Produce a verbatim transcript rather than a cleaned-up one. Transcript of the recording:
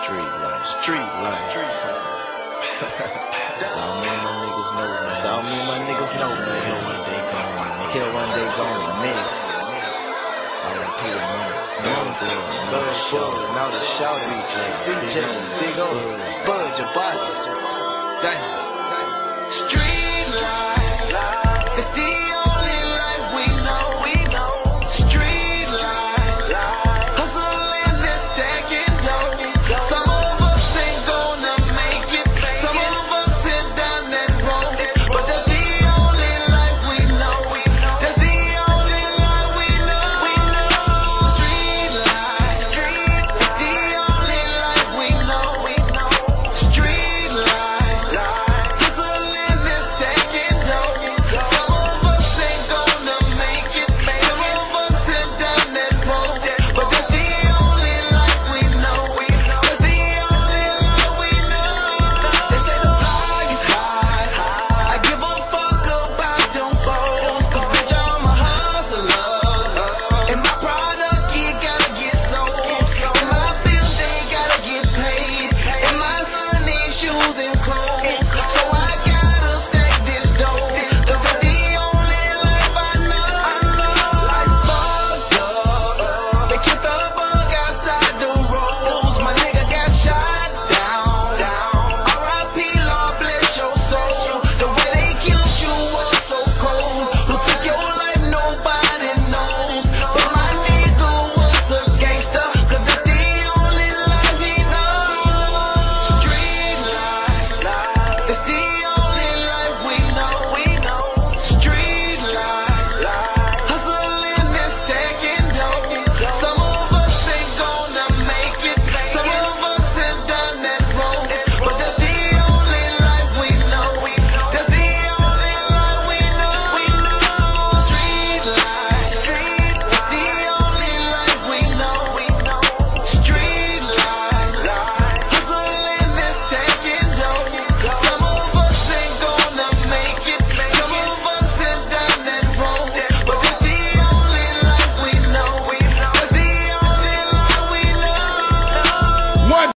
Street life, street life, street life. That's all me and my niggas know, man. That's all me and my niggas know, man. Here one day gone, here one day gone, niggas. R I P to Money, Young Blood, Love Full, and all the shouting. C J, Big O, Spud, your bodies. Damn. Street.